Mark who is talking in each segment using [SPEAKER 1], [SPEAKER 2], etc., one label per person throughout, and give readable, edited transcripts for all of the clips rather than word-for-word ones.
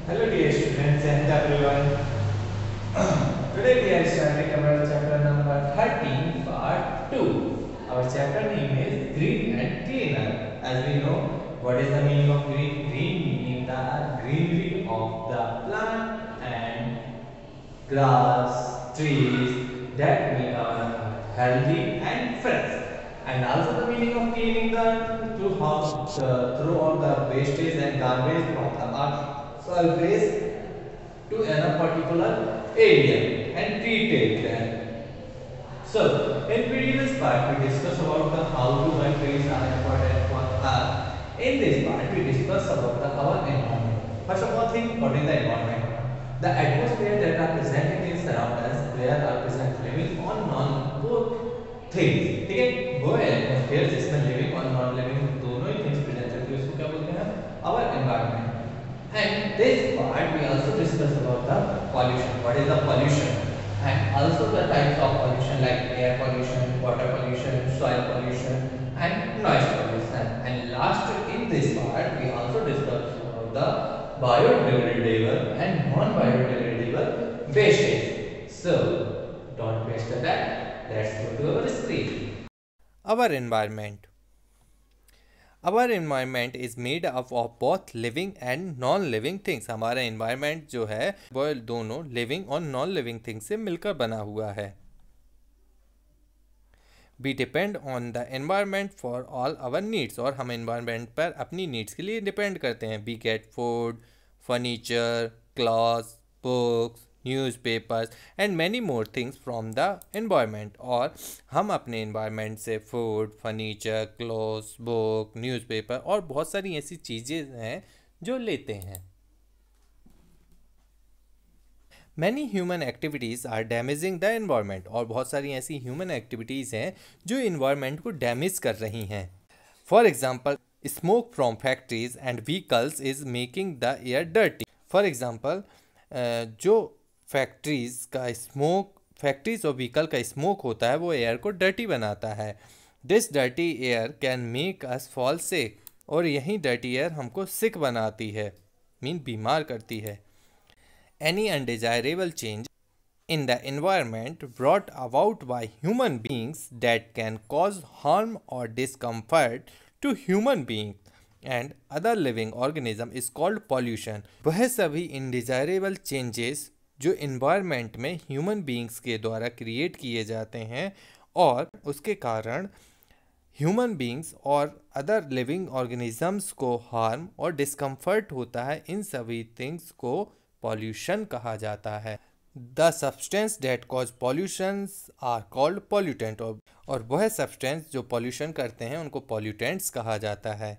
[SPEAKER 1] Hello dear students and everyone. Today we are starting our chapter number 13 part 2. Our chapter name is Green and Cleaner. As we know, what is the meaning of green? Green meaning the greenery of the plant and grass, trees that make our earth healthy and fresh. And also the meaning of cleaning the earth through all the wastage and garbage from the earth soil waste to a particular area and treat them. So, in previous part we discussed about the how to why trees are important for us. In this part we discuss about our environment. First of all, think what is the environment? The atmosphere that are present in its surroundings, there are present living or non both things. ठीक है? वो atmosphere जिसमें living और non living दोनों ही things present होती है उसको क्या बोलते हैं? Our environment. And this part we also discuss about the pollution. What is the pollution? And also the types of pollution like air pollution, water pollution, soil pollution, and noise pollution. And last in this part we also discuss about the biodegradable and non-biodegradable wastage. So don't waste the time. Let's go to our screen.
[SPEAKER 2] Our environment. Our environment is made up of both living and non-living things. हमारा environment जो है वो दोनों living और non-living things से मिलकर बना हुआ है. We depend on the environment for all our needs. और हम environment पर अपनी needs के लिए depend करते हैं. We get food, furniture, clothes, books, newspapers and many more things from the environment. और हम अपने एनवायरनमेंट से food, furniture, clothes, book, newspaper और बहुत सारी ऐसी चीज़ें हैं जो लेते हैं. Many human activities are damaging the environment. और बहुत सारी ऐसी ह्यूमन एक्टिविटीज़ हैं जो एनवायरनमेंट को डैमेज कर रही हैं. For example, smoke from factories and vehicles is making the air dirty. For example, जो फैक्ट्रीज और व्हीकल का स्मोक होता है वो एयर को डर्टी बनाता है. This dirty air can make us fall sick. और यही डर्टी एयर हमको सिक बनाती है, बीमार करती है. Any undesirable change in the environment brought about by human beings that can cause harm or discomfort to human beings and other living organism is called pollution. वह सभी indesirable changes जो environment में human beings के द्वारा create किए जाते हैं और उसके कारण ह्यूमन बींग्स और अदर लिविंग ऑर्गेनिजम्स को हार्म और डिस्कम्फर्ट होता है, इन सभी थिंग्स को पॉल्यूशन कहा जाता है. The substance that cause pollutions are called pollutant. और वह सब्सटेंस जो पॉल्यूशन करते हैं उनको पॉल्यूटेंट्स कहा जाता है.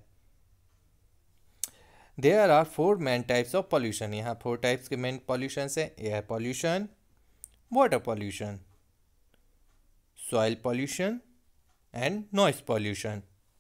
[SPEAKER 2] There are 4 main types of pollution. यहाँ 4 टाइप्स के मेन पॉल्यूशन है. Air pollution, water pollution, soil pollution and noise pollution.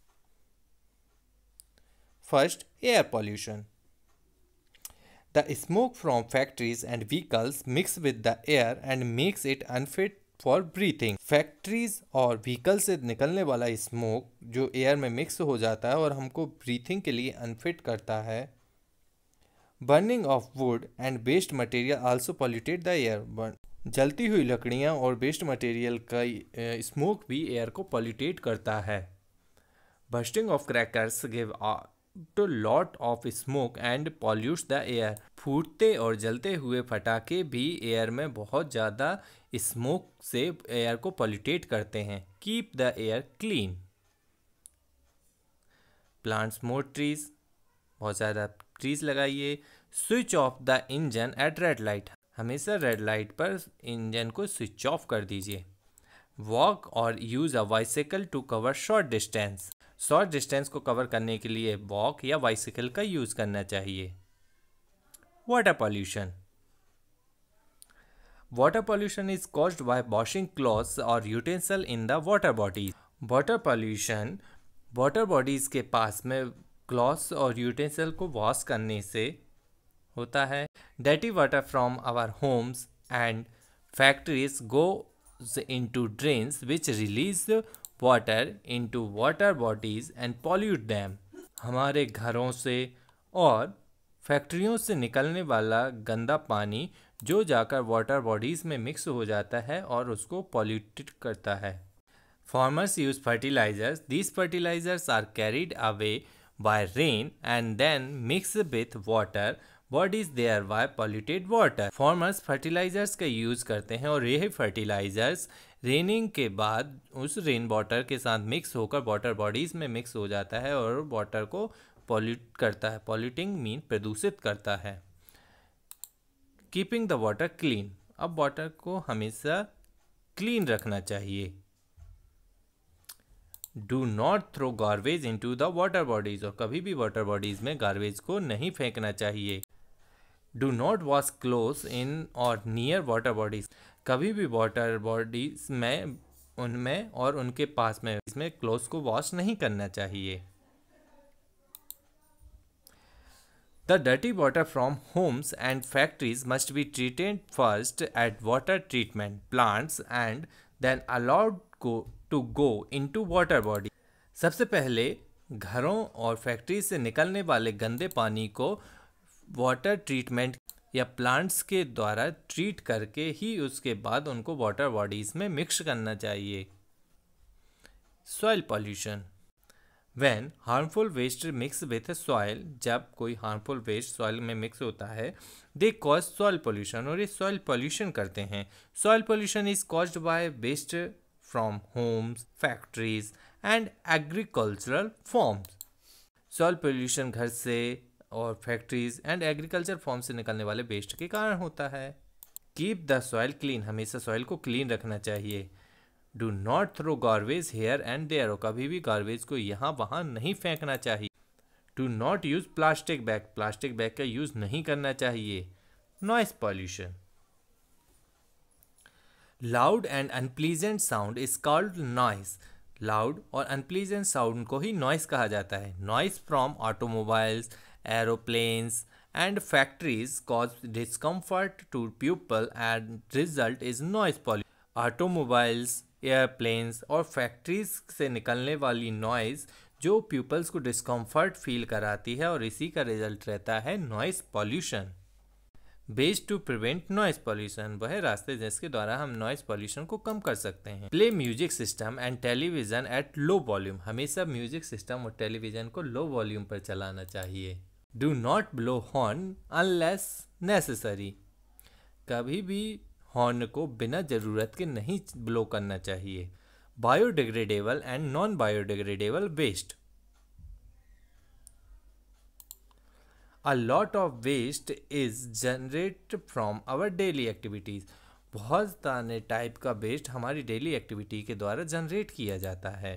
[SPEAKER 2] First, air pollution. The smoke from factories and vehicles mix with the air and makes it unfit for breathing. Factories और vehicle से निकलने वाला smoke जो air में mix हो जाता है और हमको ब्रीथिंग के लिए अनफिट करता है. Burning of wood and waste material also polluted the air. जलती हुई लकड़ियाँ और वेस्ट मटेरियल का स्मोक भी एयर को पॉल्यूटेट करता है. Bursting of crackers give too lot of smoke and pollutes the air. फूटते और जलते हुए पटाखे भी एयर में बहुत ज़्यादा स्मोक से एयर को पॉल्यूटेट करते हैं. Keep the air clean. Plants more trees. बहुत ज़्यादा ट्रीज लगाइए. Switch off the engine at red light. हमेशा रेड लाइट पर इंजन को स्विच ऑफ कर दीजिए. वॉक और use a bicycle to cover short distance. Short distance को कवर करने के लिए वॉक या बाइसिकल का यूज़ करना चाहिए. Water pollution. Water pollution is caused by washing clothes और utensil in the water bodies. Water pollution water bodies के पास में क्लॉथ्स और यूटेंसिल को वॉश करने से होता है. Dirty water from our homes and factories goes into drains which release water into water bodies and pollute them. हमारे घरों से और फैक्ट्रियों से निकलने वाला गंदा पानी जो जाकर वाटर बॉडीज़ में मिक्स हो जाता है और उसको पॉल्यूटेड करता है। Farmers use fertilizers. These fertilizers are carried away by rain and then mixed with water bodies thereby polluted water. Farmers fertilizers का यूज़ करते हैं और यही fertilizers रेनिंग के बाद उस रेन वाटर के साथ मिक्स होकर वाटर बॉडीज़ में मिक्स हो जाता है और वाटर को पॉल्यूट करता है। पॉल्यूटिंग मीन प्रदूषित करता है। कीपिंग द वाटर क्लीन, अब वाटर को हमेशा क्लीन रखना चाहिए। Do not throw garbage into the water bodies, और कभी भी वाटर बॉडीज में गार्बेज को नहीं फेंकना चाहिए। Do not wash clothes in और नियर वाटर बॉडीज, कभी भी वाटर बॉडीज में उनमें और उनके पास में इसमें क्लोथ्स को वॉश नहीं करना चाहिए। The dirty water from homes and factories must be treated first at water treatment plants and then allowed to go into water body. सबसे पहले घरों और फैक्ट्री से निकलने वाले गंदे पानी को वाटर ट्रीटमेंट या प्लांट्स के द्वारा ट्रीट करके ही उसके बाद उनको वाटर बॉडीज़ में मिक्स करना चाहिए। Soil pollution, When harmful waste mix with soil, जब कोई harmful waste soil में mix होता है, they cause soil pollution, और ये soil pollution करते हैं। Soil pollution is caused by waste from homes, factories and agricultural farms. Soil pollution घर से और factories and agriculture farms से निकलने वाले waste के कारण होता है। Keep the soil clean, हमेशा soil को clean रखना चाहिए। Do not throw garbage here and there, और कभी भी गार्बेज को यहाँ वहाँ नहीं फेंकना चाहिए। Do not use plastic bag, plastic bag का यूज़ नहीं करना चाहिए। Noise pollution, loud and unpleasant sound is called noise, loud और अनप्लीजेंट साउंड को ही नॉइस कहा जाता है। Noise from automobiles, aeroplanes and factories cause discomfort to people and result is noise pollution. Automobiles, airplanes और फैक्ट्रीज से निकलने वाली नॉइज़ जो पीपल्स को डिस्कम्फर्ट फील कराती है और इसी का रिजल्ट रहता है noise pollution. Ways to prevent noise pollution, वह रास्ते जिसके द्वारा हम नॉइस पॉल्यूशन को कम कर सकते हैं। Play music system and television at low volume, हमेशा म्यूजिक सिस्टम और टेलीविज़न को लो वॉल्यूम पर चलाना चाहिए। Do not blow horn unless necessary, कभी भी हॉर्न को बिना ज़रूरत के नहीं ब्लो करना चाहिए। Biodegradable and non biodegradable waste, a lot of waste is generate from our daily activities, बहुत सारे टाइप का वेस्ट हमारी डेली एक्टिविटी के द्वारा जनरेट किया जाता है।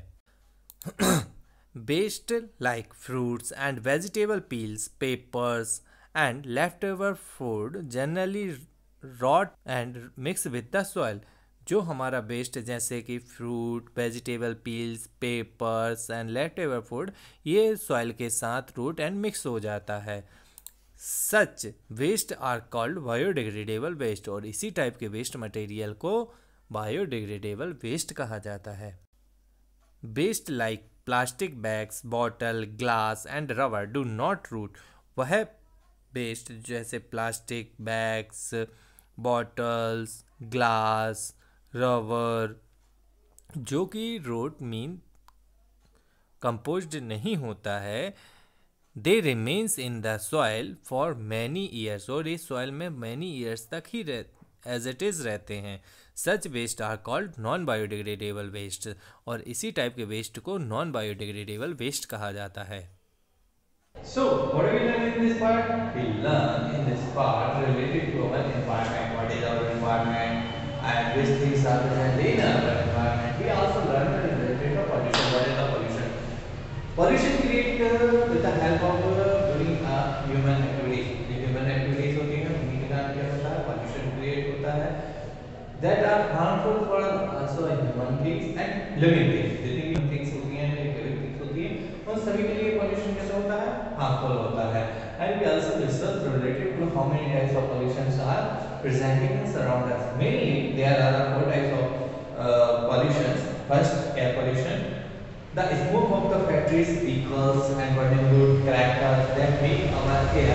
[SPEAKER 2] Waste like fruits and vegetable peels, papers and left over food generally rot and mix with the soil, जो हमारा वेस्ट जैसे कि fruit, vegetable peels, papers and left over food, ये सॉइल के साथ रूट एंड मिक्स हो जाता है। Such waste are called biodegradable waste, और इसी टाइप के वेस्ट मटेरियल को बायोडिग्रेडेबल वेस्ट कहा जाता है। Waste like plastic bags, bottle, glass and rubber do not rot, वह वेस्ट जैसे plastic bags, bottles, glass, rubber जो कि रोट मीन कंपोज्ड नहीं होता है, they remains in the soil for many years, और इस सॉइल में मैनी ईयर्स तक ही एज इट इज़ रहते हैं। Such waste are called non biodegradable waste, और इसी टाइप के वेस्ट को नॉन बायोडिग्रेडेबल वेस्ट कहा जाता है।
[SPEAKER 1] So, what do we learn in this part? We learn in this part related to our environment. What is our environment and which things are present in our environment. We also learn related to pollution. What is the pollution? Pollution created with the help of doing human activities. जो human activities होती हैं उन्हीं के कारण क्या होता है? Pollution create होता है. That are harmful for also human beings and living beings. जितनी भी things होती हैं, living things होती हैं, उन सभी के लिए pollution कैसा होता है? Harmful होता है. And we also discuss related to how many types of pollutions are presenting us around us. Mainly, there are 4 types of pollutions. First, air pollution. The smoke of the factories, vehicles, and burning wood, crackers that make our air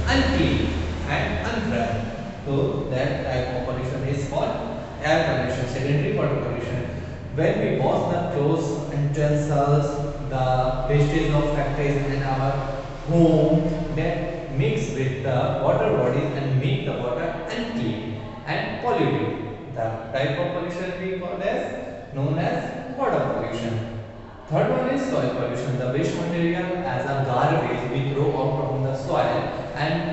[SPEAKER 1] unclean and undry. So that type of pollution is called air pollution, secondary water pollution. When we wash the clothes, utensils, the wastage of factories in our home, that mix with the water bodies and make the water unclean and polluted. The type of pollution we call as known as water pollution. Third one is soil pollution. The waste material as a garbage we throw out from the soil and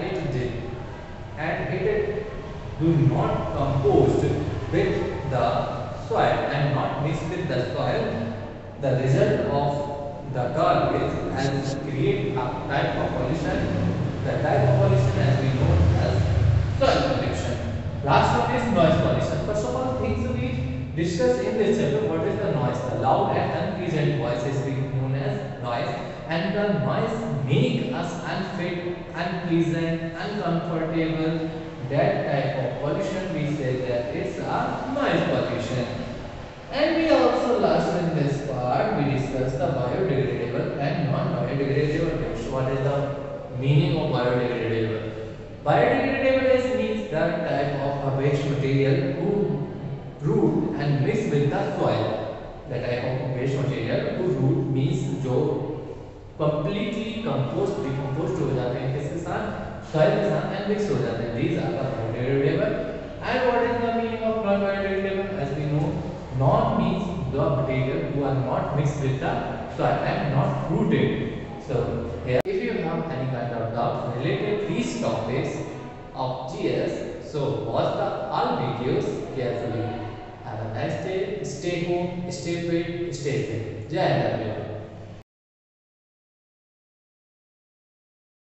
[SPEAKER 1] it do not compost with the soil and not mix with the soil. The result of the garbage has create a type of pollution. The type of pollution as we know as soil pollution. Last one is noise pollution. First of all, things we discuss in this chapter. What is the noise? The loud and unpleasant voices we known as noise, and the noise make us unfit, unpleasant, uncomfortable. That type of pollution we say that is a noise pollution. And we also last in this part we discuss the biodegradable and non-biodegradable waste. What is the meaning of biodegradable? Biodegradable is means the type of a waste material who root and mix with the soil. The type of waste material who root means जो completely compost decomposed हो जाते हैं किसके साथ soil के साथ and mix हो जाते हैं. These are the biodegradable. And what is the meaning of non-biodegradable? As we know, non means the material who are not mixed with the soil and not rooted. So here, if you have any kind of doubt related these topics of GS, so watch the all videos carefully. Have a nice day. Stay home, stay fit, stay safe. Jai Hind everyone.